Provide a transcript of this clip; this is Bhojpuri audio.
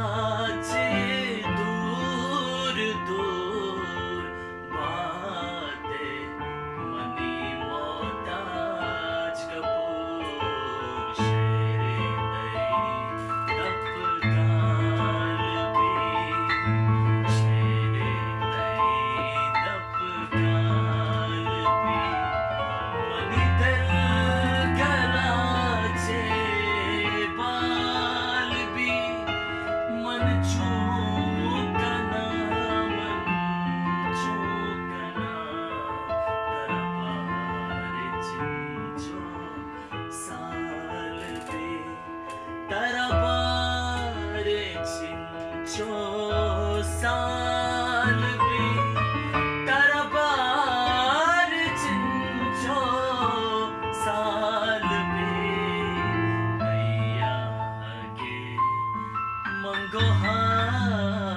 चे दूर दूर बातें मनी मोहताज कपूर शेरे दई दपकाल भी शेरे दई दपकाल भी मनी दिल कराचे बाल भी मन चूकना मन चूकना दरबार चिंचो साल भी दरबार चिंचो साल भी दरबार चिंचो साल भी नैया के मंगो हाँ